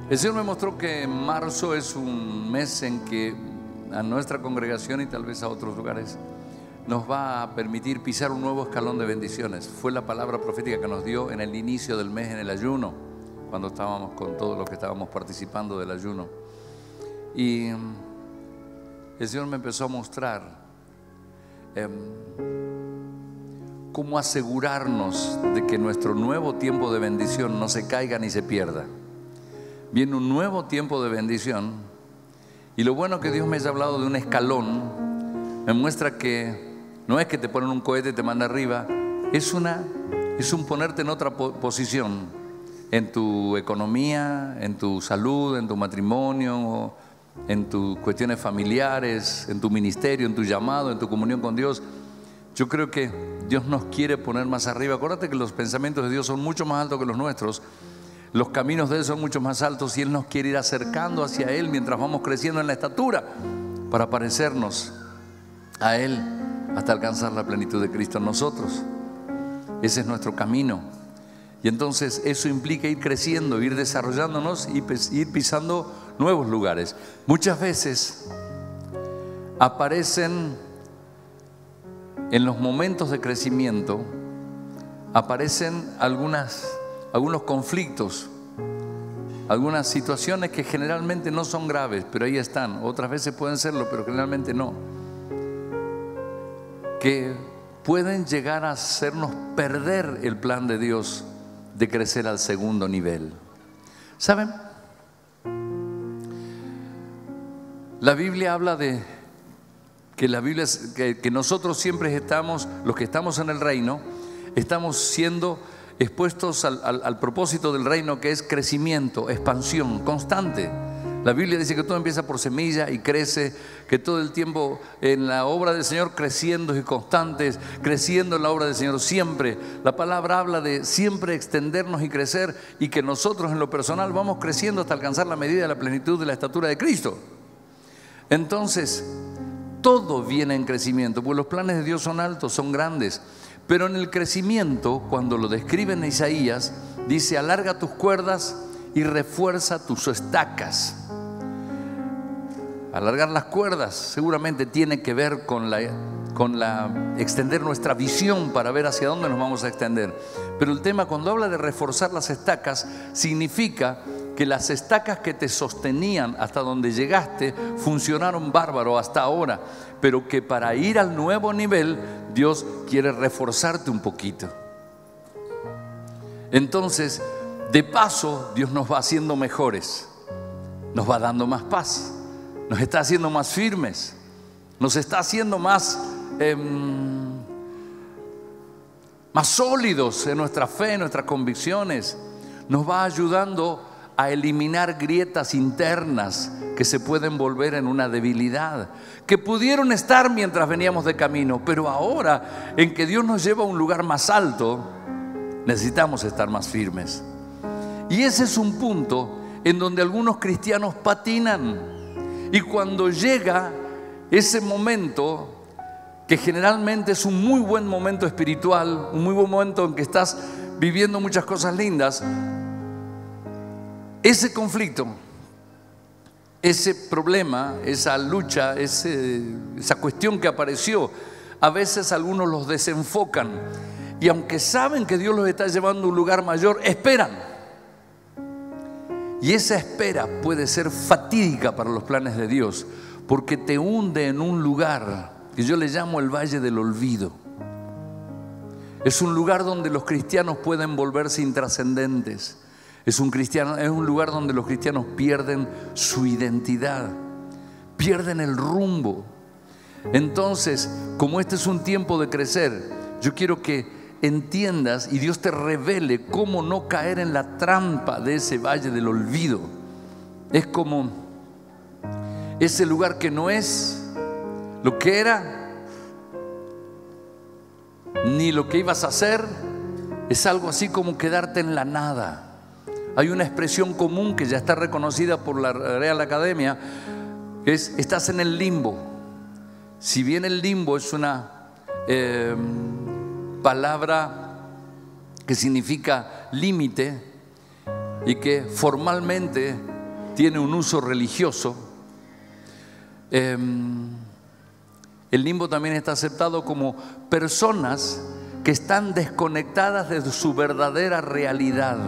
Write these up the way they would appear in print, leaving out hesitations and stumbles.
El Señor me mostró que marzo es un mes en que a nuestra congregación y tal vez a otros lugares nos va a permitir pisar un nuevo escalón de bendiciones. Fue la palabra profética que nos dio en el inicio del mes en el ayuno, cuando estábamos con todos los que estábamos participando del ayuno. Y el Señor me empezó a mostrar cómo asegurarnos de que nuestro nuevo tiempo de bendición no se caiga ni se pierda. Viene un nuevo tiempo de bendición, y lo bueno que Dios me haya hablado de un escalón me muestra que no es que te ponen un cohete y te manda arriba, es un ponerte en otra posición, en tu economía, en tu salud, en tu matrimonio, en tus cuestiones familiares, en tu ministerio, en tu llamado, en tu comunión con Dios. Yo creo que Dios nos quiere poner más arriba. Acuérdate que los pensamientos de Dios son mucho más altos que los nuestros. Los caminos de Él son mucho más altos y Él nos quiere ir acercando hacia Él mientras vamos creciendo en la estatura para parecernos a Él hasta alcanzar la plenitud de Cristo en nosotros. Ese es nuestro camino. Y entonces eso implica ir creciendo, ir desarrollándonos y ir pisando nuevos lugares. Muchas veces aparecen en los momentos de crecimiento, aparecen algunos conflictos, algunas situaciones que generalmente no son graves, pero ahí están. Otras veces pueden serlo, pero generalmente no, que pueden llegar a hacernos perder el plan de Dios de crecer al segundo nivel. ¿Saben? La Biblia habla de que nosotros siempre estamos, los que estamos en el reino, estamos siendo expuestos al propósito del reino, que es crecimiento, expansión constante. La Biblia dice que todo empieza por semilla y crece, que todo el tiempo en la obra del Señor creciendo y constantes, creciendo en la obra del Señor siempre. La palabra habla de siempre extendernos y crecer, y que nosotros en lo personal vamos creciendo hasta alcanzar la medida de la plenitud de la estatura de Cristo. Entonces, todo viene en crecimiento, porque los planes de Dios son altos, son grandes. Pero en el crecimiento, cuando lo describe en Isaías, dice: alarga tus cuerdas y refuerza tus estacas. Alargar las cuerdas seguramente tiene que ver con extender nuestra visión para ver hacia dónde nos vamos a extender. Pero el tema, cuando habla de reforzar las estacas, significa que las estacas que te sostenían hasta donde llegaste funcionaron bárbaro hasta ahora, pero que para ir al nuevo nivel Dios quiere reforzarte un poquito. Entonces, de paso, Dios nos va haciendo mejores, nos va dando más paz, nos está haciendo más firmes, nos está haciendo más sólidos en nuestra fe, en nuestras convicciones. Nos va ayudando a eliminar grietas internas que se pueden volver en una debilidad, que pudieron estar mientras veníamos de camino, pero ahora, en que Dios nos lleva a un lugar más alto, necesitamos estar más firmes. Y ese es un punto en donde algunos cristianos patinan. Y cuando llega ese momento, que generalmente es un muy buen momento espiritual, un muy buen momento en que estás viviendo muchas cosas lindas, ese conflicto, ese problema, esa lucha, esa cuestión que apareció, a veces algunos los desenfocan, y aunque saben que Dios los está llevando a un lugar mayor, esperan. Y esa espera puede ser fatídica para los planes de Dios, porque te hunde en un lugar que yo le llamo el Valle del Olvido. Es un lugar donde los cristianos pueden volverse intrascendentes. Es un lugar donde los cristianos pierden su identidad, pierden el rumbo. Entonces, como este es un tiempo de crecer, yo quiero que entiendas y Dios te revele cómo no caer en la trampa de ese valle del olvido. Es como ese lugar que no es lo que era, ni lo que ibas a hacer. Es algo así como quedarte en la nada. Hay una expresión común que ya está reconocida por la Real Academia, que es: estás en el limbo. Si bien el limbo es una palabra que significa límite y que formalmente tiene un uso religioso. El limbo también está aceptado como personas que están desconectadas de su verdadera realidad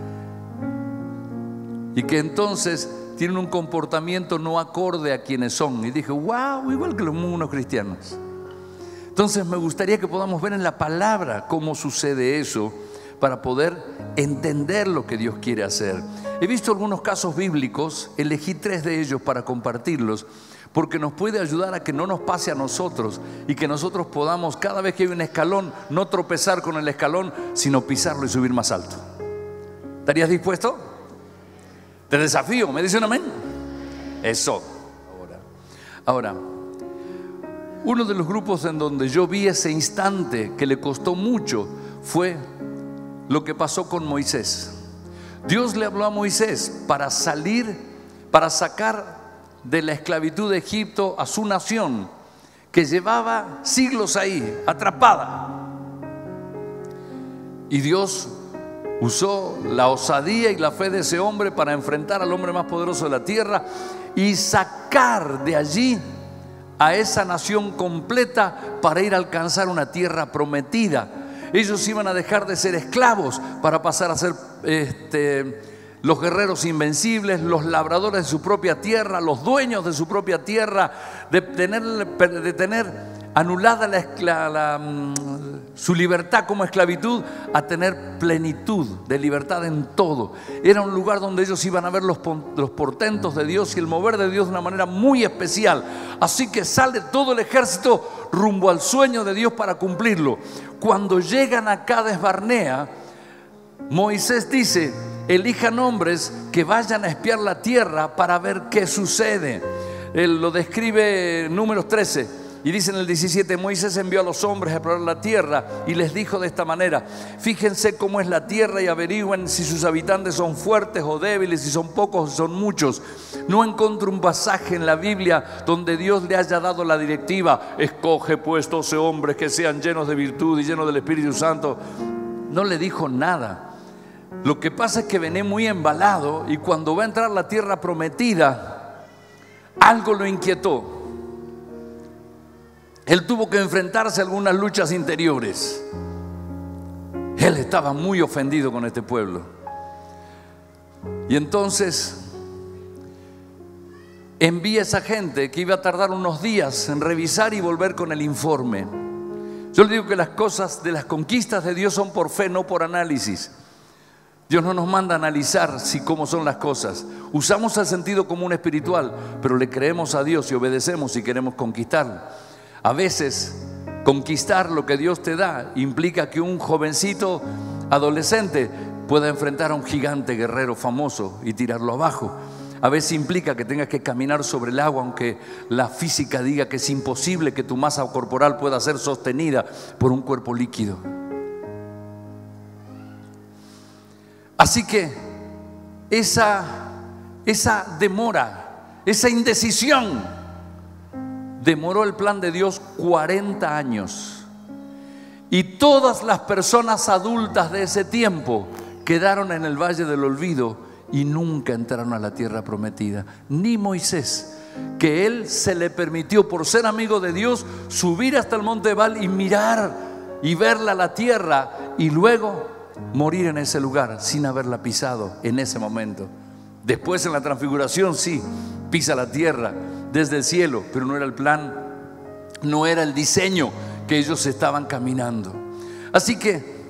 y que entonces tienen un comportamiento no acorde a quienes son. Y dije, wow, igual que los unos cristianos. Entonces me gustaría que podamos ver en la palabra cómo sucede eso para poder entender lo que Dios quiere hacer. He visto algunos casos bíblicos, elegí 3 de ellos para compartirlos, porque nos puede ayudar a que no nos pase a nosotros y que nosotros podamos, cada vez que hay un escalón, no tropezar con el escalón, sino pisarlo y subir más alto. ¿Estarías dispuesto? Te desafío, ¿me dicen amén? Eso. Ahora, uno de los grupos en donde yo vi ese instante que le costó mucho fue lo que pasó con Moisés. Dios le habló a Moisés para sacar de la esclavitud de Egipto a su nación, que llevaba siglos ahí, atrapada. Y Dios usó la osadía y la fe de ese hombre para enfrentar al hombre más poderoso de la tierra y sacar de allí a esa nación completa para ir a alcanzar una tierra prometida. Ellos iban a dejar de ser esclavos para pasar a ser los guerreros invencibles, los labradores de su propia tierra, los dueños de su propia tierra, de tener anulada su libertad como esclavitud, a tener plenitud de libertad en todo. Era un lugar donde ellos iban a ver los portentos de Dios y el mover de Dios de una manera muy especial. Así que sale todo el ejército rumbo al sueño de Dios para cumplirlo. Cuando llegan a Cades Barnea, Moisés dice: elijan hombres que vayan a espiar la tierra para ver qué sucede. Él lo describe en Números 13 y dice en el 17: Moisés envió a los hombres a probar la tierra y les dijo de esta manera: fíjense cómo es la tierra y averigüen si sus habitantes son fuertes o débiles, si son pocos o son muchos. No encuentro un pasaje en la Biblia donde Dios le haya dado la directiva: escoge pues 12 hombres que sean llenos de virtud y llenos del Espíritu Santo. No le dijo nada. Lo que pasa es que venía muy embalado, y cuando va a entrar la tierra prometida, algo lo inquietó. Él tuvo que enfrentarse a algunas luchas interiores. Él estaba muy ofendido con este pueblo. Y entonces envía a esa gente que iba a tardar unos días en revisar y volver con el informe. Yo le digo que las cosas de las conquistas de Dios son por fe, no por análisis. Dios no nos manda a analizar cómo son las cosas. Usamos el sentido común espiritual, pero le creemos a Dios y obedecemos si queremos conquistar. A veces conquistar lo que Dios te da implica que un jovencito adolescente pueda enfrentar a un gigante guerrero famoso y tirarlo abajo. A veces implica que tengas que caminar sobre el agua, aunque la física diga que es imposible que tu masa corporal pueda ser sostenida por un cuerpo líquido. Así que esa demora, esa indecisión, demoró el plan de Dios 40 años. Y todas las personas adultas de ese tiempo quedaron en el Valle del Olvido y nunca entraron a la tierra prometida. Ni Moisés, que él se le permitió, por ser amigo de Dios, subir hasta el monte Ebal y mirar y verla la tierra, y luego morir en ese lugar sin haberla pisado en ese momento. Después en la transfiguración sí, pisa la tierra desde el cielo, pero no era el plan, no era el diseño que ellos estaban caminando. Así que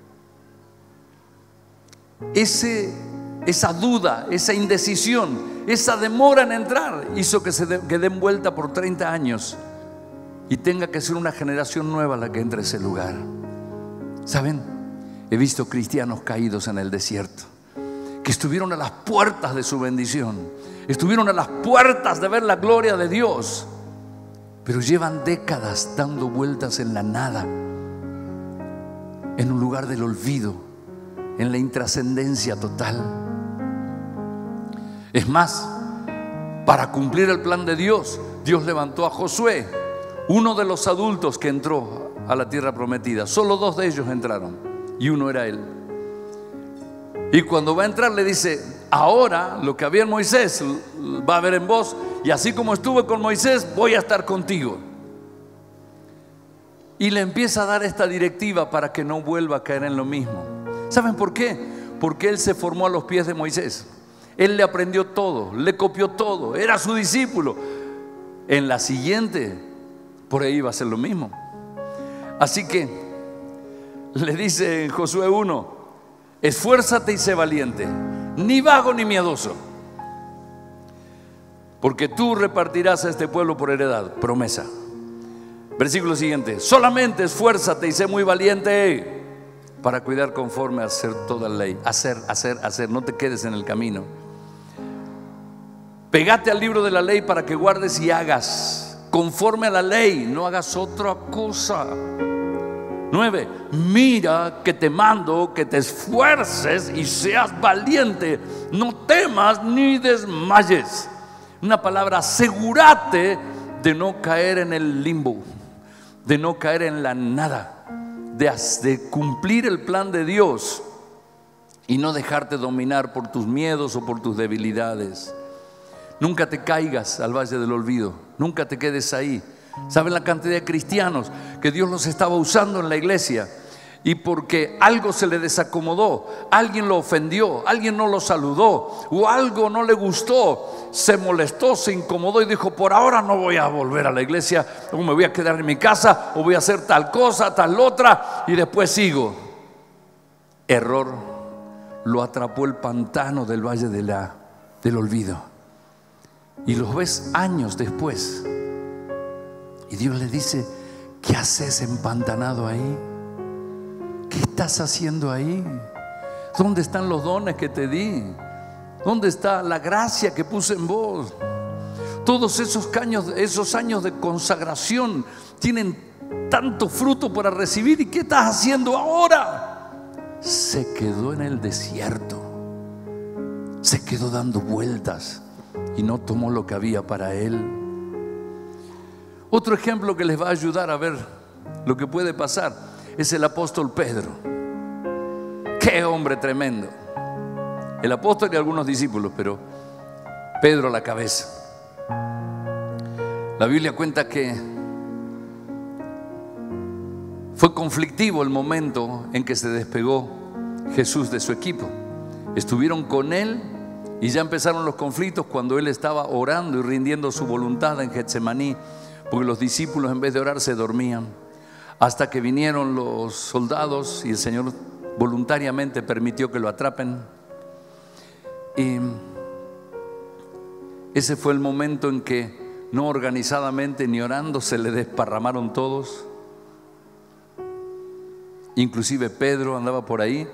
esa duda, esa indecisión, esa demora en entrar hizo que se quede envuelta por 30 años y tenga que ser una generación nueva la que entre a ese lugar. ¿Saben? He visto cristianos caídos en el desierto, que estuvieron a las puertas de su bendición, estuvieron a las puertas de ver la gloria de Dios, pero llevan décadas dando vueltas en la nada, en un lugar del olvido, en la intrascendencia total. Es más, para cumplir el plan de Dios, Dios levantó a Josué, uno de los adultos que entró a la tierra prometida. Solo 2 de ellos entraron y uno era él. Y cuando va a entrar le dice: ahora lo que había en Moisés va a haber en vos, y así como estuve con Moisés, voy a estar contigo. Y le empieza a dar esta directiva para que no vuelva a caer en lo mismo. ¿Saben por qué? Porque él se formó a los pies de Moisés. Él le aprendió todo, le copió todo, era su discípulo. En la siguiente, por ahí iba a ser lo mismo. Así que le dice en Josué 1: esfuérzate y sé valiente, ni vago ni miedoso, porque tú repartirás a este pueblo por heredad. Promesa. Versículo siguiente: solamente esfuérzate y sé muy valiente para cuidar conforme a hacer toda la ley. Hacer, no te quedes en el camino. Pégate al libro de la ley para que guardes y hagas conforme a la ley, no hagas otra cosa. 9. Mira que te mando que te esfuerces y seas valiente, no temas ni desmayes. Una palabra: asegúrate de no caer en el limbo, de no caer en la nada, de cumplir el plan de Dios y no dejarte dominar por tus miedos o por tus debilidades. Nunca te caigas al valle del olvido, nunca te quedes ahí. ¿Saben la cantidad de cristianos que Dios los estaba usando en la iglesia? Y porque algo se le desacomodó, alguien lo ofendió, alguien no lo saludó, o algo no le gustó, se molestó, se incomodó y dijo: por ahora no voy a volver a la iglesia, o me voy a quedar en mi casa, o voy a hacer tal cosa, tal otra, y después sigo. Error. Lo atrapó el pantano del valle del olvido. Y los ves años después. Y Dios le dice: ¿qué haces empantanado ahí? ¿Qué estás haciendo ahí? ¿Dónde están los dones que te di? ¿Dónde está la gracia que puse en vos? Todos esos años de consagración tienen tanto fruto para recibir. ¿Y qué estás haciendo ahora? Se quedó en el desierto, se quedó dando vueltas y no tomó lo que había para él. Otro ejemplo que les va a ayudar a ver lo que puede pasar es el apóstol Pedro. ¡Qué hombre tremendo! El apóstol y algunos discípulos, pero Pedro a la cabeza. La Biblia cuenta que fue conflictivo el momento en que se despegó Jesús de su equipo. Estuvieron con él y ya empezaron los conflictos cuando él estaba orando y rindiendo su voluntad en Getsemaní, porque los discípulos en vez de orar se dormían. Hasta que vinieron los soldados y el Señor voluntariamente permitió que lo atrapen. Y ese fue el momento en que no organizadamente ni orando se le desparramaron todos. Inclusive Pedro andaba por ahí.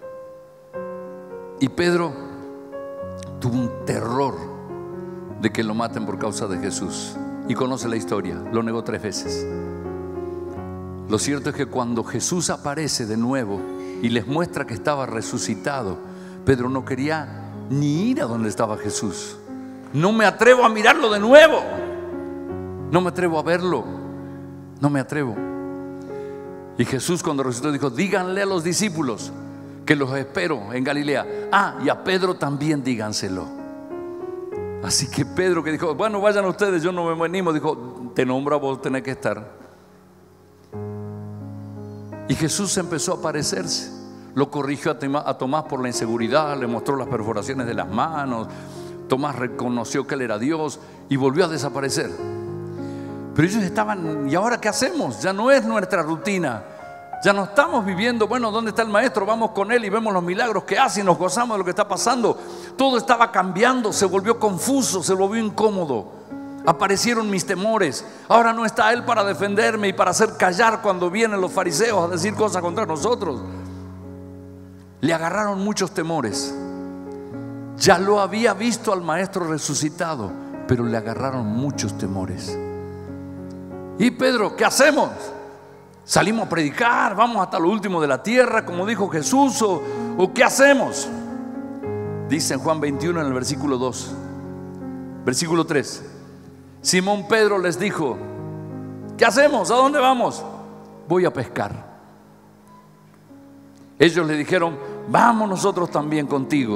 Y Pedro tuvo un terror de que lo maten por causa de Jesús. Y conoce la historia, lo negó 3 veces. Lo cierto es que cuando Jesús aparece de nuevo y les muestra que estaba resucitado, Pedro no quería ni ir a donde estaba Jesús. No me atrevo a mirarlo de nuevo, no me atrevo a verlo, no me atrevo. Y Jesús, cuando resucitó, dijo: díganle a los discípulos que los espero en Galilea. Y a Pedro también díganselo. Así que Pedro, que dijo: bueno, vayan ustedes, yo no me animo, dijo: te nombro a vos, tenés que estar. Y Jesús empezó a aparecerse. Lo corrigió a Tomás por la inseguridad, le mostró las perforaciones de las manos. Tomás reconoció que él era Dios y volvió a desaparecer. Pero ellos estaban: ¿y ahora qué hacemos? Ya no es nuestra rutina, ya no estamos viviendo, bueno, ¿dónde está el maestro? Vamos con él y vemos los milagros que hace y nos gozamos de lo que está pasando. Todo estaba cambiando, se volvió confuso, se volvió incómodo. Aparecieron mis temores. Ahora no está él para defenderme y para hacer callar cuando vienen los fariseos a decir cosas contra nosotros. Le agarraron muchos temores. Ya lo había visto al maestro resucitado, pero le agarraron muchos temores. Y Pedro, ¿qué hacemos? ¿Salimos a predicar? ¿Vamos hasta lo último de la tierra, como dijo Jesús? ¿O qué hacemos? Dice en Juan 21 en el versículo 2. Versículo 3. Simón Pedro les dijo: ¿qué hacemos? ¿A dónde vamos? Voy a pescar. Ellos le dijeron: vamos nosotros también contigo.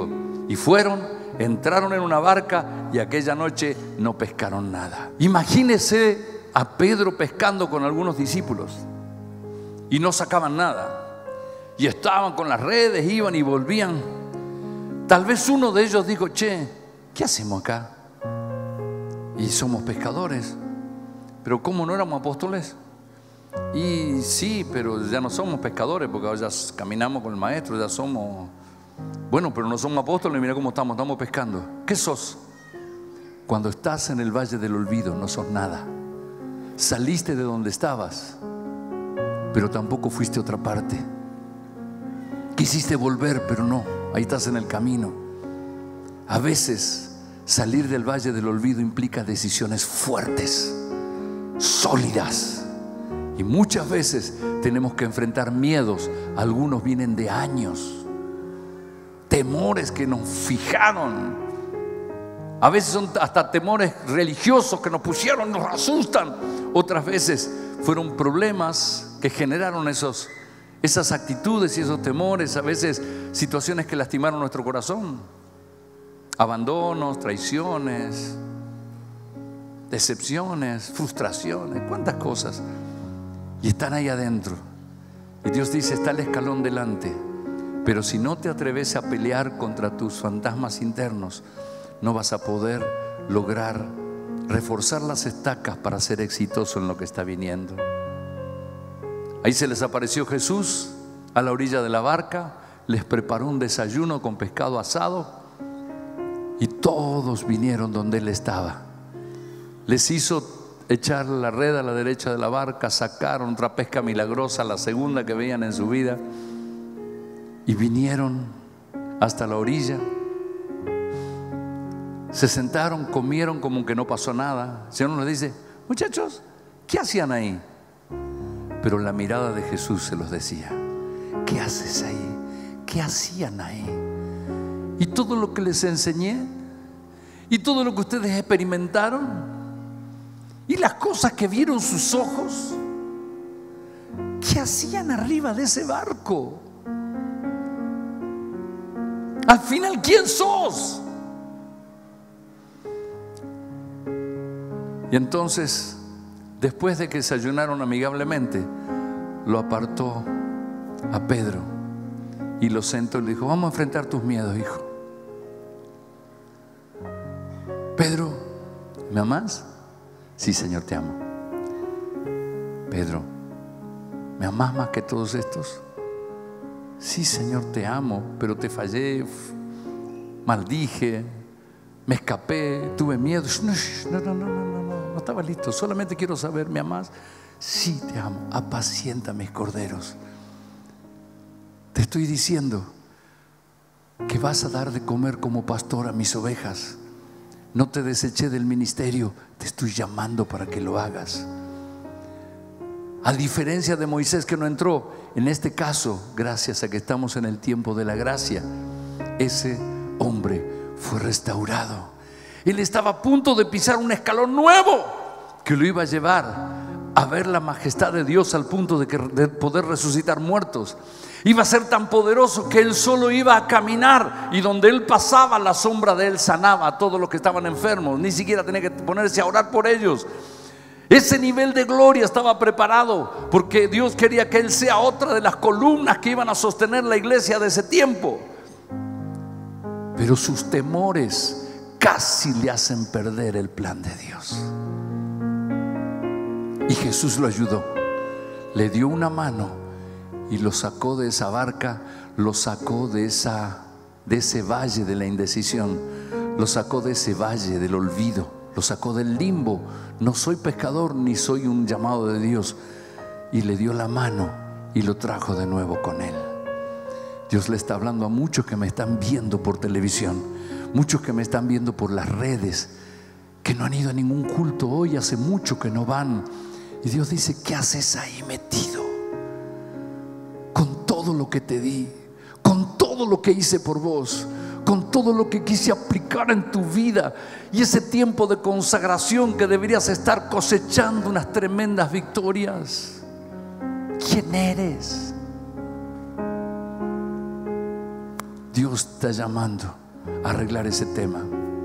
Y fueron, entraron en una barca y aquella noche no pescaron nada. Imagínese a Pedro pescando con algunos discípulos y no sacaban nada. Y estaban con las redes, iban y volvían. Tal vez uno de ellos dijo: che, ¿qué hacemos acá? Y somos pescadores. Pero ¿cómo no éramos apóstoles? Y sí, pero ya no somos pescadores, porque ahora ya caminamos con el maestro, ya somos... Bueno, pero no somos apóstoles, mira cómo estamos pescando. ¿Qué sos? Cuando estás en el valle del olvido no sos nada. Saliste de donde estabas, pero tampoco fuiste a otra parte. Quisiste volver, pero no, ahí estás en el camino. A veces salir del valle del olvido implica decisiones fuertes, sólidas. Y muchas veces tenemos que enfrentar miedos. Algunos vienen de años, temores que nos fijaron. A veces son hasta temores religiosos que nos pusieron, nos asustan. Otras veces fueron problemas que generaron esas actitudes y esos temores. A veces situaciones que lastimaron nuestro corazón. Abandonos, traiciones, decepciones, frustraciones, cuántas cosas. Y están ahí adentro. Y Dios dice: está el escalón delante. Pero si no te atreves a pelear contra tus fantasmas internos, no vas a poder lograr reforzar las estacas para ser exitoso en lo que está viniendo. Ahí se les apareció Jesús a la orilla de la barca, les preparó un desayuno con pescado asado y todos vinieron donde Él estaba. Les hizo echar la red a la derecha de la barca, sacaron otra pesca milagrosa, la segunda que veían en su vida, y vinieron hasta la orilla. Se sentaron, comieron como que no pasó nada. El Señor nos dice: muchachos, ¿qué hacían ahí? Pero la mirada de Jesús se los decía: ¿qué haces ahí? ¿Qué hacían ahí? Y todo lo que les enseñé, y todo lo que ustedes experimentaron, y las cosas que vieron sus ojos, ¿qué hacían arriba de ese barco? Al final, ¿quién sos? Y entonces, después de que desayunaron amigablemente, lo apartó a Pedro y lo sentó y le dijo: vamos a enfrentar tus miedos, hijo. Pedro, ¿me amás? Sí, Señor, te amo. Pedro, ¿me amás más que todos estos? Sí, Señor, te amo, pero te fallé, maldije, me escapé, tuve miedo. No estaba listo. Solamente quiero saber, ¿me amás? Sí, te amo. Apacienta mis corderos. Te estoy diciendo que vas a dar de comer como pastor a mis ovejas. No te deseché del ministerio, te estoy llamando para que lo hagas. A diferencia de Moisés, que no entró, en este caso, gracias a que estamos en el tiempo de la gracia, ese hombre fue restaurado. Él estaba a punto de pisar un escalón nuevo que lo iba a llevar a ver la majestad de Dios, al punto de poder resucitar muertos. Iba a ser tan poderoso que él solo iba a caminar, y donde él pasaba, la sombra de él sanaba a todos los que estaban enfermos. Ni siquiera tenía que ponerse a orar por ellos. Ese nivel de gloria estaba preparado porque Dios quería que él sea otra de las columnas que iban a sostener la iglesia de ese tiempo. Pero sus temores casi le hacen perder el plan de Dios. Y Jesús lo ayudó, le dio una mano y lo sacó de esa barca, lo sacó de ese valle de la indecisión, lo sacó de ese valle del olvido, lo sacó del limbo. No soy pescador ni soy un llamado de Dios. Y le dio la mano y lo trajo de nuevo con él. Dios le está hablando a muchos que me están viendo por televisión, muchos que me están viendo por las redes, que no han ido a ningún culto hoy, hace mucho que no van. Y Dios dice: ¿qué haces ahí metido? Con todo lo que te di, con todo lo que hice por vos, con todo lo que quise aplicar en tu vida, y ese tiempo de consagración que deberías estar cosechando unas tremendas victorias. ¿Quién eres? Dios está llamando arreglar ese tema.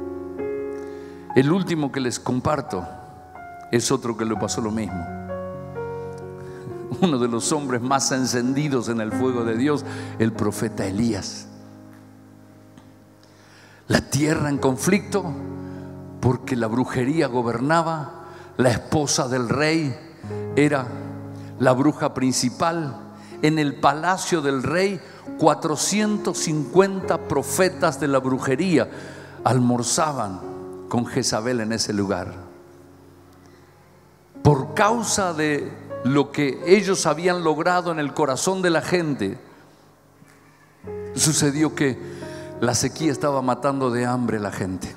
El último que les comparto es otro que le pasó lo mismo. Uno de los hombres más encendidos en el fuego de Dios, el profeta Elías. La tierra en conflicto porque la brujería gobernaba. La esposa del rey era la bruja principal. En el palacio del rey 450 profetas de la brujería almorzaban con Jezabel en ese lugar. Por causa de lo que ellos habían logrado en el corazón de la gente, sucedió que la sequía estaba matando de hambre a la gente.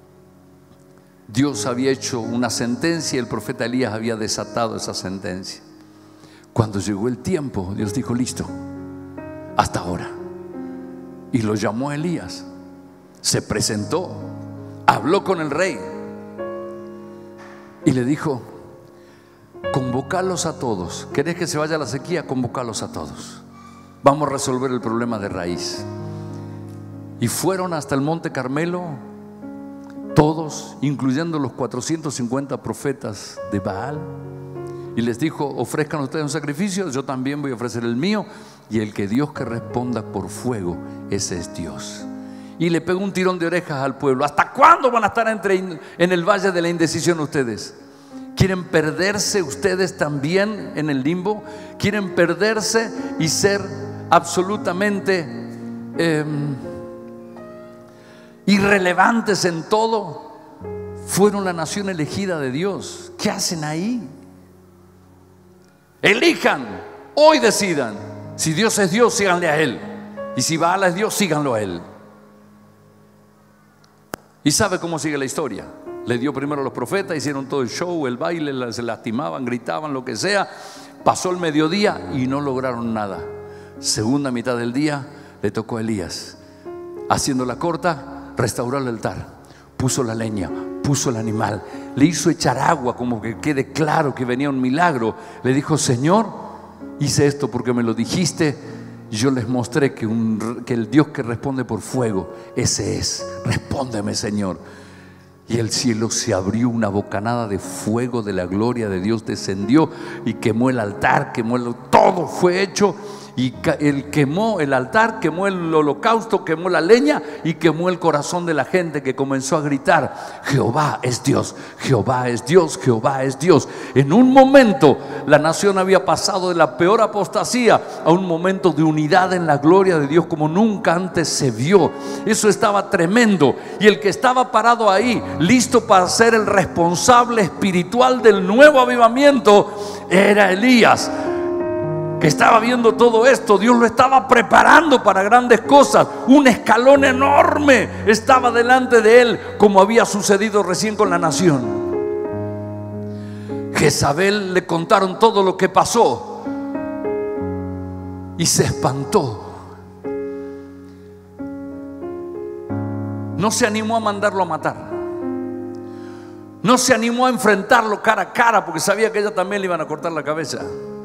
Dios había hecho una sentencia y el profeta Elías había desatado esa sentencia. Cuando llegó el tiempo, Dios dijo: listo, hasta ahora. Y lo llamó a Elías. Se presentó, habló con el rey y le dijo: convocalos a todos. ¿Querés que se vaya la sequía? Convocalos a todos. Vamos a resolver el problema de raíz. Y fueron hasta el monte Carmelo, todos, incluyendo los 450 profetas de Baal, y les dijo: ofrezcan ustedes un sacrificio, yo también voy a ofrecer el mío, y el que Dios que responda por fuego, ese es Dios. Y le pegó un tirón de orejas al pueblo. ¿Hasta cuándo van a estar en el valle de la indecisión ustedes? ¿Quieren perderse ustedes también en el limbo? ¿Quieren perderse y ser absolutamente irrelevantes en todo? Fueron la nación elegida de Dios. ¿Qué hacen ahí? Elijan, hoy decidan. Si Dios es Dios, síganle a Él. Y si Baal es Dios, síganlo a Él. ¿Y sabe cómo sigue la historia? Le dio primero a los profetas, hicieron todo el show, el baile, se lastimaban, gritaban, lo que sea. Pasó el mediodía y no lograron nada. Segunda mitad del día le tocó a Elías. Haciéndola corta, restauró el altar, puso la leña, puso el animal, le hizo echar agua, como que quede claro que venía un milagro. Le dijo: Señor, hice esto porque me lo dijiste. Yo les mostré que el Dios que responde por fuego, ese es. Respóndeme, Señor. Y el cielo se abrió, una bocanada de fuego de la gloria de Dios descendió y quemó el altar, todo fue hecho. Y él quemó el altar, quemó el holocausto, quemó la leña y quemó el corazón de la gente, que comenzó a gritar: Jehová es Dios, Jehová es Dios, Jehová es Dios. En un momento la nación había pasado de la peor apostasía a un momento de unidad en la gloria de Dios como nunca antes se vio. Eso estaba tremendo. Y el que estaba parado ahí, listo para ser el responsable espiritual del nuevo avivamiento, era Elías, que estaba viendo todo esto. Dios lo estaba preparando para grandes cosas. Un escalón enorme estaba delante de él, como había sucedido recién con la nación. Jezabel le contaron todo lo que pasó y se espantó. No se animó a mandarlo a matar. No se animó a enfrentarlo cara a cara, porque sabía que ella también le iban a cortar la cabeza.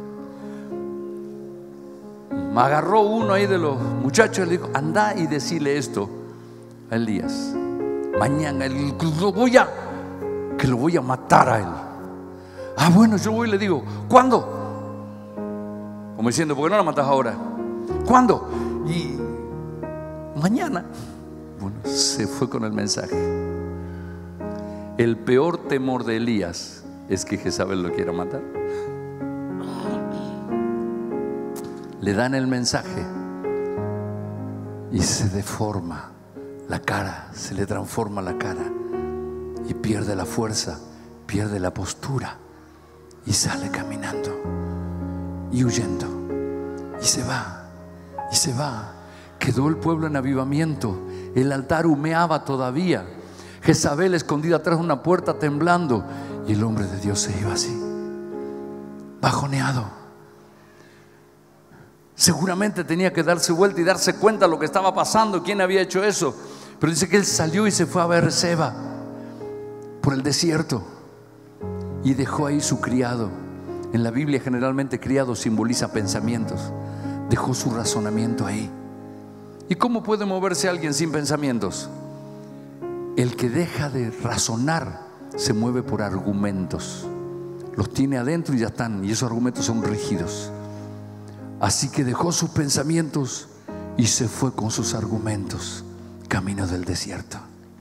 Agarró uno ahí de los muchachos y le dijo: anda y decile esto a Elías. Mañana que lo voy a matar a él. Ah, bueno, yo voy y le digo: ¿cuándo? Como diciendo: ¿por qué no lo matas ahora? ¿Cuándo? Y mañana. Bueno, se fue con el mensaje. El peor temor de Elías es que Jezabel lo quiera matar. Le dan el mensaje y se deforma la cara, se le transforma la cara y pierde la fuerza, pierde la postura y sale caminando y huyendo y se va. Quedó el pueblo en avivamiento. El altar humeaba todavía. Jezabel escondida atrás de una puerta temblando, y el hombre de Dios se iba así, bajoneado. Seguramente tenía que darse vuelta y darse cuenta de lo que estaba pasando, quién había hecho eso. Pero dice que él salió y se fue a Beerseba, por el desierto, y dejó ahí su criado. En la Biblia generalmente criado simboliza pensamientos. Dejó su razonamiento ahí ¿Y cómo puede moverse alguien sin pensamientos? El que deja de razonar se mueve por argumentos. Los tiene adentro y ya están, y esos argumentos son rígidos. Así que dejó sus pensamientos y se fue con sus argumentos camino del desierto.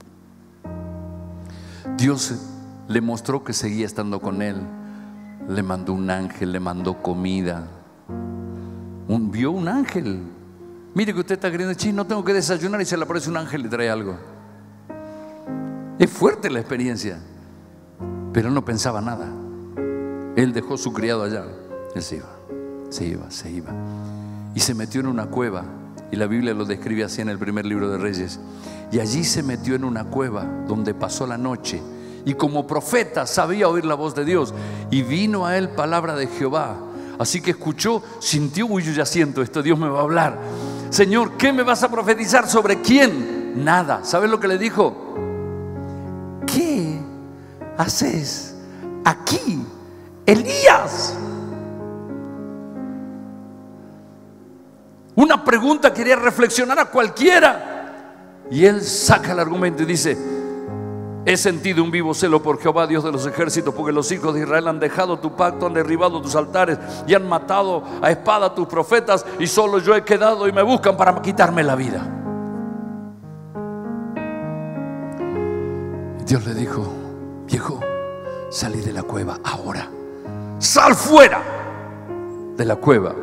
Dios le mostró que seguía estando con él. Le mandó un ángel, le mandó comida. Vio un ángel. Mire que usted está queriendo, no tengo que desayunar, y se le aparece un ángel y trae algo. Es fuerte la experiencia, pero él no pensaba nada. Él dejó su criado allá. Él se iba. Y se metió en una cueva. Y la Biblia lo describe así en el primer libro de Reyes. Y allí se metió en una cueva donde pasó la noche. Y como profeta sabía oír la voz de Dios. Y vino a él palabra de Jehová. Así que escuchó, sintió, uy, yo ya siento esto, Dios me va a hablar. Señor, ¿qué me vas a profetizar? ¿Sobre quién? Nada. ¿Sabes lo que le dijo? ¿Qué haces aquí, Elías? Una pregunta que quería reflexionar a cualquiera. Y él saca el argumento y dice: he sentido un vivo celo por Jehová, Dios de los ejércitos, porque los hijos de Israel han dejado tu pacto, han derribado tus altares y han matado a espada a tus profetas, y solo yo he quedado y me buscan para quitarme la vida. Dios le dijo: viejo, salí de la cueva ahora. Sal fuera de la cueva.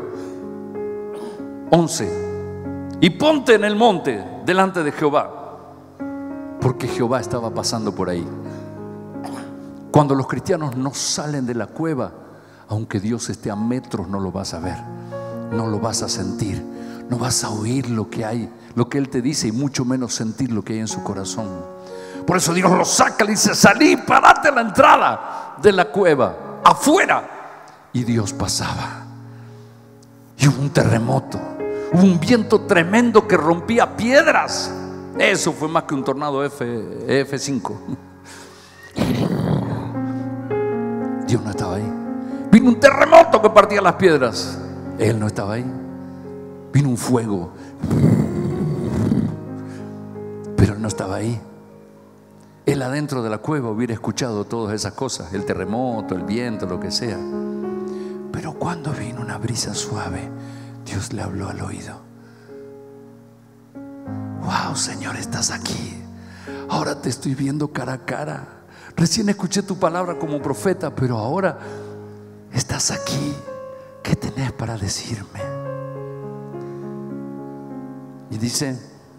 11. Y ponte en el monte delante de Jehová, porque Jehová estaba pasando por ahí. Cuando los cristianos no salen de la cueva, aunque Dios esté a metros, no lo vas a ver, no lo vas a sentir, no vas a oír lo que hay, lo que Él te dice, y mucho menos sentir lo que hay en su corazón. Por eso Dios lo saca, le dice: salí, parate a la entrada de la cueva, afuera. Y Dios pasaba. Y hubo un terremoto, hubo un viento tremendo que rompía piedras. Eso fue más que un tornado F5. Dios no estaba ahí. Vino un terremoto que partía las piedras. Él no estaba ahí. Vino un fuego, pero Él no estaba ahí. Él adentro de la cueva hubiera escuchado todas esas cosas, el terremoto, el viento, lo que sea. Pero cuando vino una brisa suave, Dios le habló al oído: wow, Señor, estás aquí. Ahora te estoy viendo cara a cara. Recién escuché tu palabra como profeta, pero ahora estás aquí. ¿Qué tenés para decirme? Y dice: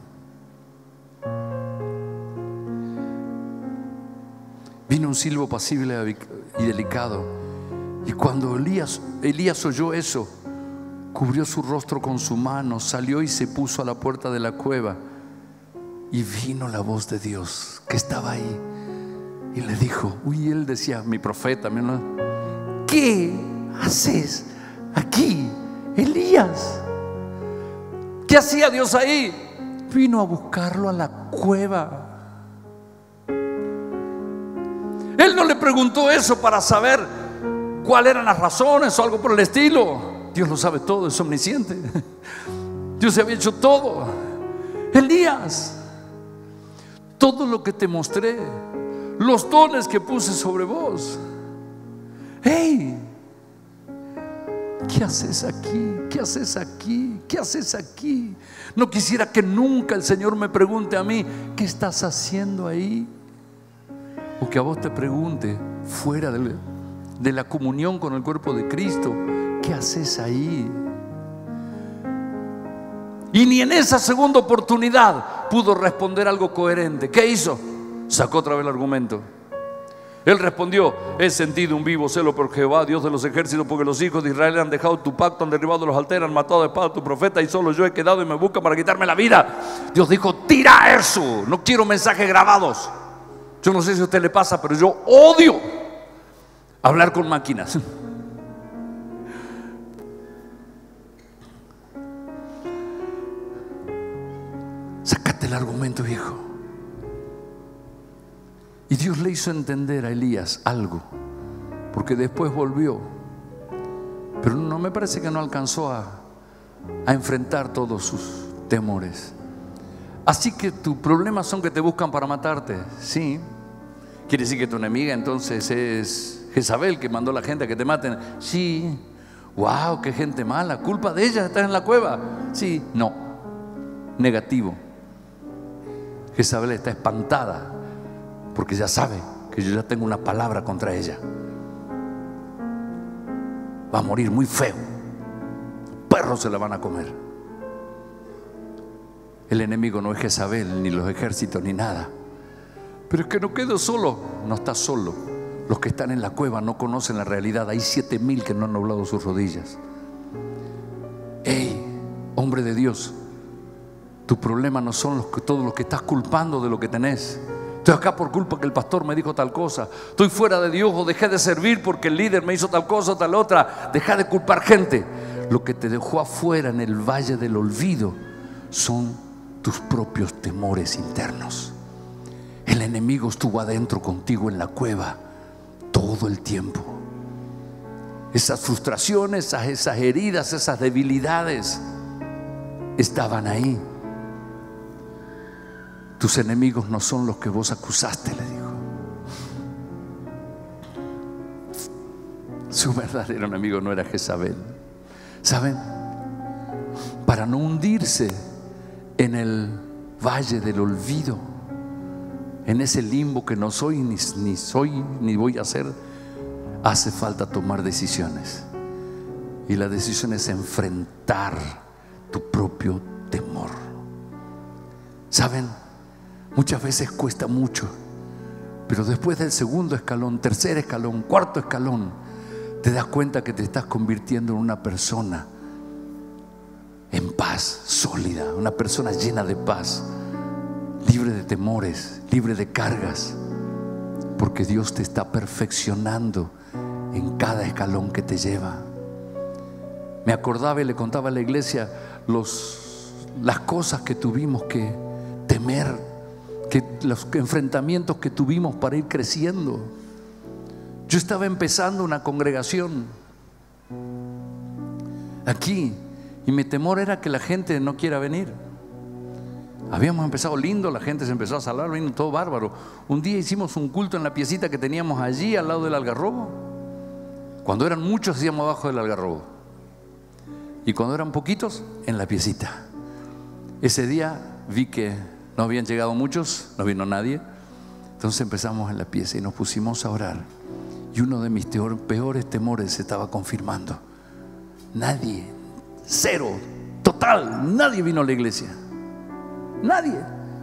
vino un silbo apacible y delicado. Y cuando Elías oyó eso, cubrió su rostro con su mano, salió y se puso a la puerta de la cueva. Y vino la voz de Dios que estaba ahí y le dijo, él decía, mi profeta, ¿qué haces aquí, Elías? ¿Qué hacía Dios ahí? Vino a buscarlo a la cueva. Él no le preguntó eso para saber cuáles eran las razones o algo por el estilo. Dios lo sabe todo, es omnisciente. Dios había hecho todo. Elías, todo lo que te mostré, los dones que puse sobre vos. Hey, ¿qué haces aquí? ¿Qué haces aquí? ¿Qué haces aquí? No quisiera que nunca el Señor me pregunte a mí, ¿qué estás haciendo ahí? O que a vos te pregunte fuera de la comunión con el cuerpo de Cristo, ¿qué haces ahí? Y ni en esa segunda oportunidad pudo responder algo coherente. ¿Qué hizo? Sacó otra vez el argumento. Él respondió: he sentido un vivo celo por Jehová, Dios de los ejércitos, porque los hijos de Israel han dejado tu pacto, han derribado los altares, han matado de espada a tu profeta, y solo yo he quedado y me buscan para quitarme la vida. Dios dijo: tira eso, no quiero mensajes grabados. Yo no sé si a usted le pasa, pero yo odio hablar con máquinas. Sácate el argumento, viejo. Y Dios le hizo entender a Elías algo, porque después volvió, pero no me parece que no alcanzó a enfrentar todos sus temores. Así que tus problemas son que te buscan para matarte. Sí. ¿Quiere decir que tu enemiga entonces es Jezabel, que mandó a la gente a que te maten? Sí. Wow, qué gente mala. ¿Culpa de ella estás en la cueva? Sí. No. Negativo. Jezabel está espantada porque ya sabe que yo ya tengo una palabra contra ella. Va a morir muy feo. Perros se la van a comer. El enemigo no es Jezabel, ni los ejércitos, ni nada. Pero es que no quedo solo. No estás solo. Los que están en la cueva no conocen la realidad. Hay 7,000 que no han doblado sus rodillas. Hey, hombre de Dios, tus problemas no son todos los que estás culpando de lo que tenés. Estoy acá por culpa que el pastor me dijo tal cosa. Estoy fuera de Dios, o dejé de servir porque el líder me hizo tal cosa o tal otra. Deja de culpar gente. Lo que te dejó afuera en el valle del olvido son tus propios temores internos. El enemigo estuvo adentro contigo en la cueva todo el tiempo. Esas frustraciones, esas heridas, esas debilidades estaban ahí. Tus enemigos no son los que vos acusaste, le dijo. Su verdadero enemigo no era Jezabel. ¿Saben? Para no hundirse en el valle del olvido, en ese limbo que no soy, ni soy, ni voy a ser, hace falta tomar decisiones. Y la decisión es enfrentar tu propio temor. ¿Saben? Muchas veces cuesta mucho, pero después del segundo escalón, tercer escalón, cuarto escalón, te das cuenta que te estás convirtiendo en una persona en paz, sólida, una persona llena de paz, libre de temores, libre de cargas, porque Dios te está perfeccionando en cada escalón que te lleva. Me acordaba y le contaba a la iglesia las cosas que tuvimos que temer, los enfrentamientos que tuvimos para ir creciendo. Yo estaba empezando una congregación aquí y mi temor era que la gente no quiera venir. Habíamos empezado lindo, la gente se empezó a salar, vino todo bárbaro. Un día hicimos un culto en la piecita que teníamos allí al lado del algarrobo. Cuando eran muchos hacíamos abajo del algarrobo, y cuando eran poquitos en la piecita. Ese día vi que no habían llegado muchos, no vino nadie. Entonces empezamos en la pieza y nos pusimos a orar. Y uno de mis peores temores se estaba confirmando. Nadie, cero, total, nadie vino a la iglesia. Nadie.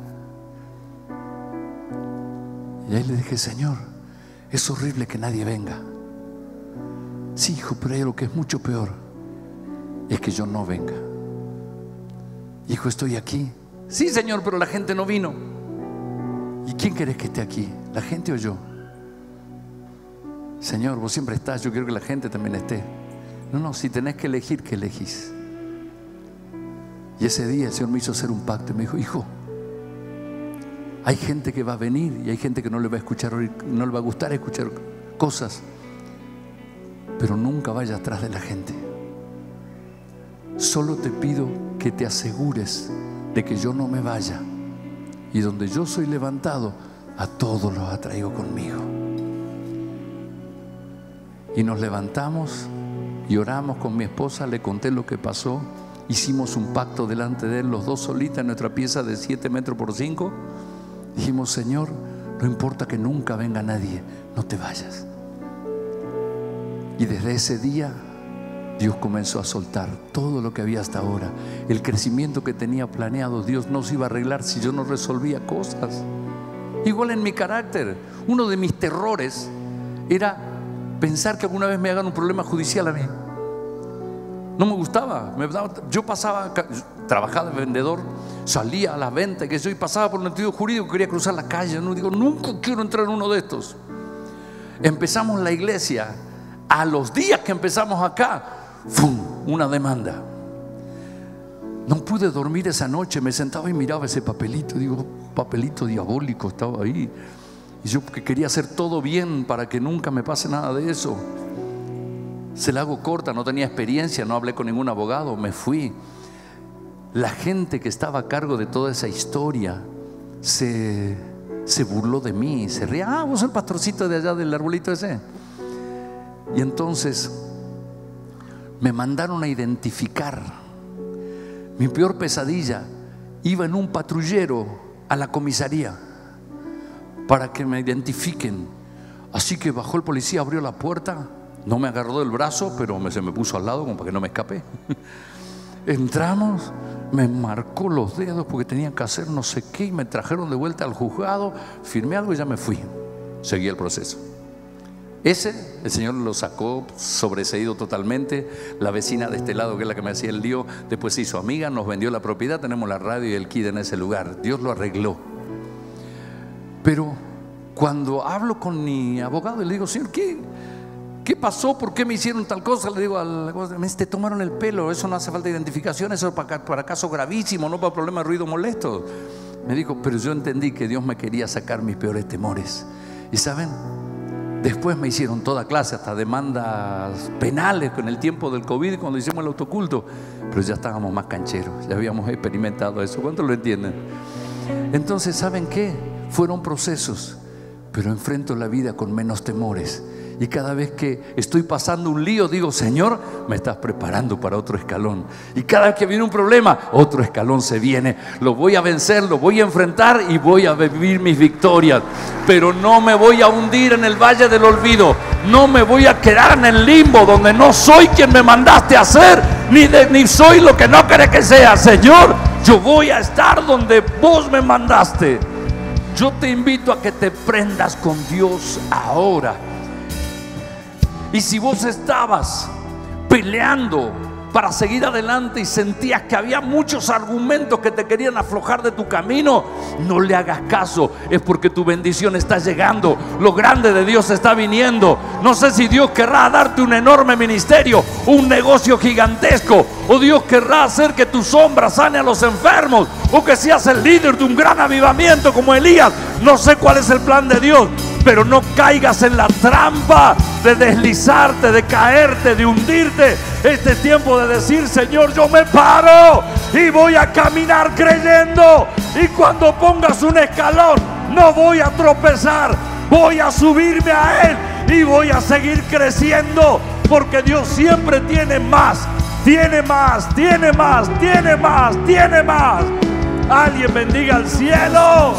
Y ahí le dije: Señor, es horrible que nadie venga. Sí, hijo, pero hay algo que es mucho peor, es que yo no venga. Hijo, estoy aquí. Sí, Señor, pero la gente no vino. ¿Y quién querés que esté aquí? ¿La gente o yo? Señor, vos siempre estás, yo quiero que la gente también esté. No, si tenés que elegir, ¿qué elegís? Y ese día el Señor me hizo hacer un pacto y me dijo: hijo, hay gente que va a venir y hay gente que no le va a escuchar, no le va a gustar escuchar cosas, pero nunca vayas atrás de la gente. Solo te pido que te asegures de que yo no me vaya, y donde yo soy levantado, a todos los atraigo conmigo. Y nos levantamos y oramos con mi esposa, le conté lo que pasó. Hicimos un pacto delante de Él, los dos solitas en nuestra pieza de 7 metros por 5. Dijimos: Señor, no importa que nunca venga nadie, no te vayas. Y desde ese día Dios comenzó a soltar todo lo que había hasta ahora. El crecimiento que tenía planeado, Dios no se iba a arreglar si yo no resolvía cosas. Igual en mi carácter, uno de mis terrores era pensar que alguna vez me hagan un problema judicial a mí. No me gustaba. Yo pasaba, trabajaba de vendedor, salía a las ventas y pasaba por el sentido jurídico, quería cruzar la calle. No digo, nunca quiero entrar en uno de estos. Empezamos la iglesia. A los días que empezamos acá, ¡fum!, una demanda. No pude dormir esa noche. Me sentaba y miraba ese papelito. Digo, papelito diabólico estaba ahí. Y yo, que quería hacer todo bien para que nunca me pase nada de eso. Se la hago corta, no tenía experiencia, no hablé con ningún abogado, me fui. la gente que estaba a cargo de toda esa historia se burló de mí, se ría. Vos el pastorcito de allá del arbolito ese. Y entonces me mandaron a identificar. Mi peor pesadilla, iba en un patrullero a la comisaría para que me identifiquen. Así que bajó el policía, abrió la puerta, no me agarró del brazo, pero se me puso al lado como para que no me escape. Entramos, me marcó los dedos porque tenían que hacer no sé qué y me trajeron de vuelta al juzgado, firmé algo y ya me fui. Seguí el proceso. Ese, el Señor lo sacó sobreseído totalmente. La vecina de este lado, que es la que me hacía el lío, después se hizo amiga, nos vendió la propiedad, tenemos la radio y el kit en ese lugar. Dios lo arregló. Pero cuando hablo con mi abogado y le digo, Señor, ¿qué pasó? ¿Por qué me hicieron tal cosa? Le digo, te tomaron el pelo, eso no hace falta identificación, eso es para caso gravísimo, no para problema de ruido molesto. Me dijo, pero yo entendí que Dios me quería sacar mis peores temores. Y ¿saben? Después me hicieron toda clase, hasta demandas penales con el tiempo del COVID, cuando hicimos el autoculto. Pero ya estábamos más cancheros, ya habíamos experimentado eso. ¿Cuántos lo entienden? Entonces, ¿saben qué? Fueron procesos, pero enfrento la vida con menos temores. Y cada vez que estoy pasando un lío, digo, Señor, me estás preparando para otro escalón. Y cada vez que viene un problema, otro escalón se viene. Lo voy a vencer, lo voy a enfrentar y voy a vivir mis victorias. Pero no me voy a hundir en el valle del olvido. No me voy a quedar en el limbo donde no soy quien me mandaste a ser, ni soy lo que no querés que sea. Señor, yo voy a estar donde vos me mandaste. Yo te invito a que te prendas con Dios ahora. Y si vos estabas peleando para seguir adelante y sentías que había muchos argumentos que te querían aflojar de tu camino, no le hagas caso. Es porque tu bendición está llegando, lo grande de Dios está viniendo. No sé si Dios querrá darte un enorme ministerio, un negocio gigantesco, o Dios querrá hacer que tu sombra sane a los enfermos, o que seas el líder de un gran avivamiento como Elías. No sé cuál es el plan de Dios, pero no caigas en la trampa de deslizarte, de caerte, de hundirte. Este tiempo de decir, Señor, yo me paro y voy a caminar creyendo. Y cuando pongas un escalón, no voy a tropezar, voy a subirme a él y voy a seguir creciendo, porque Dios siempre tiene más, tiene más, tiene más, tiene más, tiene más. Alguien bendiga al cielo.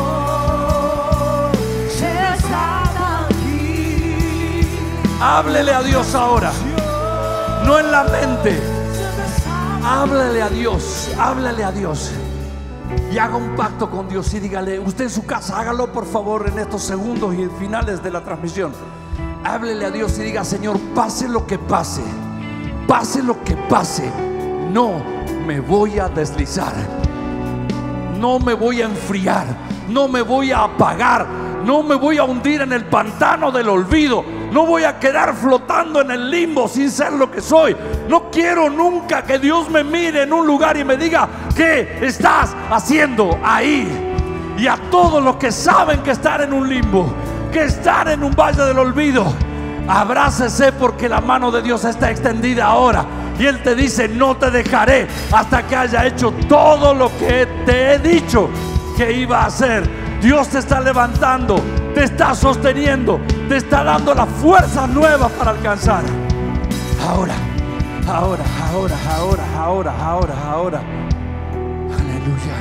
Háblele a Dios ahora, no en la mente. Háblele a Dios, háblele a Dios. Y haga un pacto con Dios y dígale, usted en su casa, hágalo por favor en estos segundos y finales de la transmisión. Háblele a Dios y diga, Señor, pase lo que pase, pase lo que pase, no me voy a deslizar, no me voy a enfriar, no me voy a apagar, no me voy a hundir en el pantano del olvido. No voy a quedar flotando en el limbo sin ser lo que soy. No quiero nunca que Dios me mire en un lugar y me diga, ¿qué estás haciendo ahí? Y a todos los que saben que están en un limbo, que están en un valle del olvido, abrácese, porque la mano de Dios está extendida ahora. Y Él te dice, no te dejaré hasta que haya hecho todo lo que te he dicho que iba a hacer. Dios te está levantando, te está sosteniendo, te está dando la fuerza nueva para alcanzar. Ahora, ahora, ahora, ahora, ahora, ahora, ahora. Aleluya.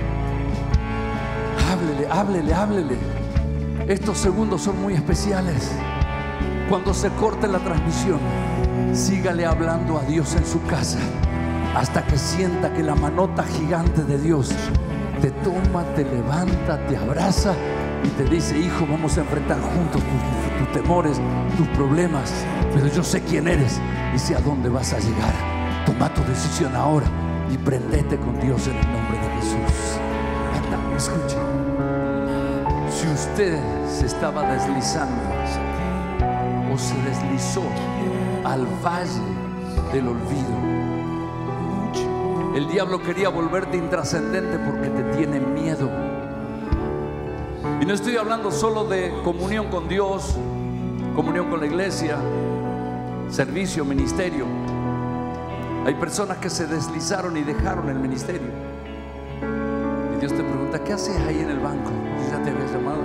Háblele, háblele, háblele. Estos segundos son muy especiales. Cuando se corte la transmisión, sígale hablando a Dios en su casa hasta que sienta que la manota gigante de Dios te toma, te levanta, te abraza y te dice, hijo, vamos a enfrentar juntos tus temores, tus problemas, pero yo sé quién eres y sé a dónde vas a llegar. Toma tu decisión ahora y prendete con Dios en el nombre de Jesús. Anda, escuche. Si usted se estaba deslizando o se deslizó al valle del olvido, el diablo quería volverte intrascendente porque te tiene miedo. Y no estoy hablando solo de comunión con Dios, comunión con la iglesia, servicio, ministerio. Hay personas que se deslizaron y dejaron el ministerio. Y Dios te pregunta: ¿qué haces ahí en el banco? Si ya te había llamado.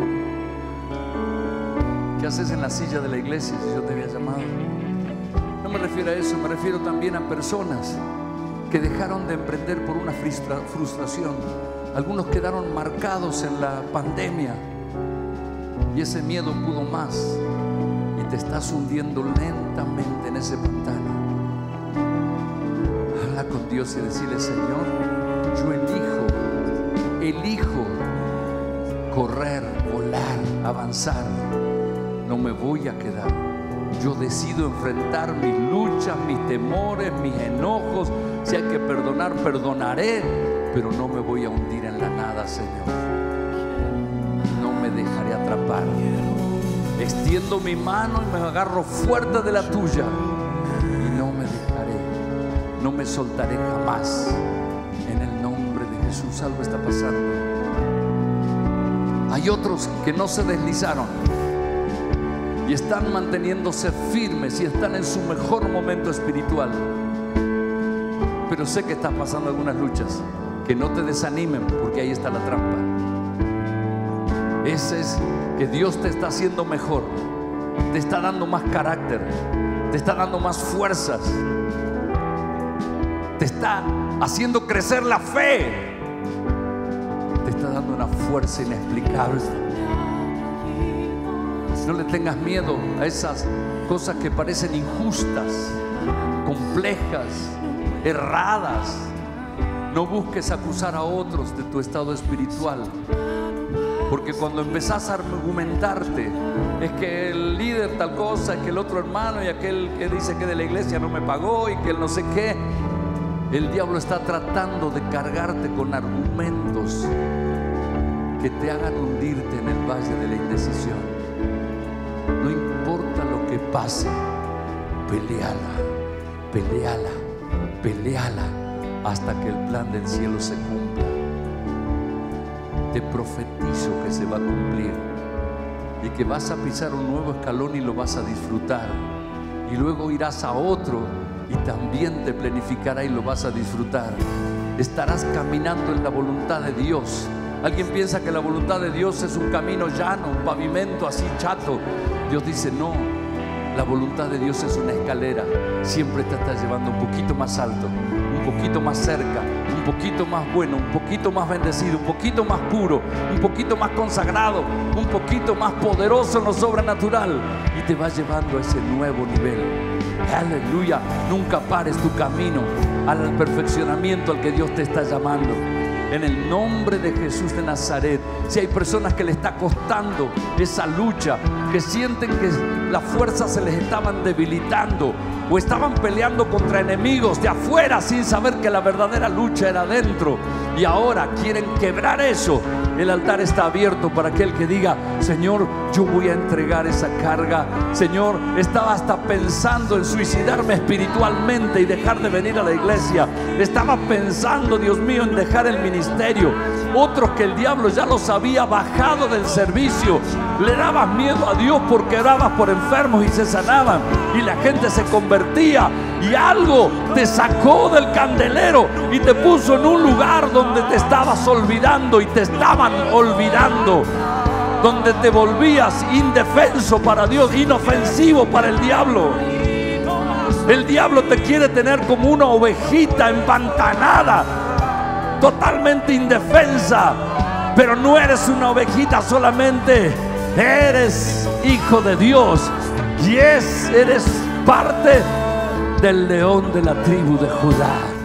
¿Qué haces en la silla de la iglesia si yo te había llamado? No me refiero a eso, me refiero también a personas que dejaron de emprender por una frustración. Algunos quedaron marcados en la pandemia y ese miedo pudo más y te estás hundiendo lentamente en ese pantano. Habla con Dios y decirle: Señor, yo elijo correr, volar, avanzar. No me voy a quedar. Yo decido enfrentar mis luchas, mis temores, mis enojos. Si hay que perdonar, perdonaré, pero no me voy a hundir en la nada, Señor. No me dejaré atrapar. Extiendo mi mano y me agarro fuerte de la tuya y no me dejaré, no me soltaré jamás. En el nombre de Jesús. Algo está pasando. Hay otros que no se deslizaron y están manteniéndose firmes y están en su mejor momento espiritual. Pero sé que estás pasando algunas luchas. Que no te desanimen, porque ahí está la trampa. Ese es que Dios te está haciendo mejor, te está dando más carácter, te está dando más fuerzas, te está haciendo crecer la fe, te está dando una fuerza inexplicable. No le tengas miedo a esas cosas que parecen injustas, complejas, erradas. No busques acusar a otros de tu estado espiritual, porque cuando empezás a argumentarte, es que el líder tal cosa, es que el otro hermano y aquel que dice que de la iglesia no me pagó y que él no sé qué, el diablo está tratando de cargarte con argumentos que te hagan hundirte en el valle de la indecisión. No importa lo que pase, peleala, peleala, peleala hasta que el plan del cielo se cumpla. Te profetizo que se va a cumplir y que vas a pisar un nuevo escalón y lo vas a disfrutar, y luego irás a otro y también te planificará y lo vas a disfrutar. Estarás caminando en la voluntad de Dios. Alguien piensa que la voluntad de Dios es un camino llano, un pavimento así chato. Dios dice: no, la voluntad de Dios es una escalera. Siempre te está llevando un poquito más alto, un poquito más cerca, un poquito más bueno, un poquito más bendecido, un poquito más puro, un poquito más consagrado, un poquito más poderoso en lo sobrenatural, y te va llevando a ese nuevo nivel. Aleluya. Nunca pares tu camino al perfeccionamiento al que Dios te está llamando. En el nombre de Jesús de Nazaret. Si hay personas que le está costando esa lucha, que sienten que las fuerzas se les estaban debilitando o estaban peleando contra enemigos de afuera sin saber que la verdadera lucha era adentro, y ahora quieren quebrar eso, el altar está abierto para aquel que diga: Señor, yo voy a entregar esa carga. Señor, estaba hasta pensando en suicidarme espiritualmente y dejar de venir a la iglesia. Estaba pensando, Dios mío, en dejar el ministerio. Otros que el diablo ya los había bajado del servicio. Le dabas miedo a Dios porque orabas por enfermos y se sanaban y la gente se convertía, y algo te sacó del candelero y te puso en un lugar donde te estabas olvidando y te estaban olvidando, donde te volvías indefenso para Dios, inofensivo para el diablo. El diablo te quiere tener como una ovejita empantanada, totalmente indefensa, pero no eres una ovejita solamente, eres hijo de Dios y eres parte del león de la tribu de Judá.